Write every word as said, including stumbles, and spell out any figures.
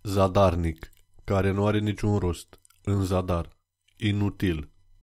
Zadarnic, care nu are niciun rost, în zadar, inutil.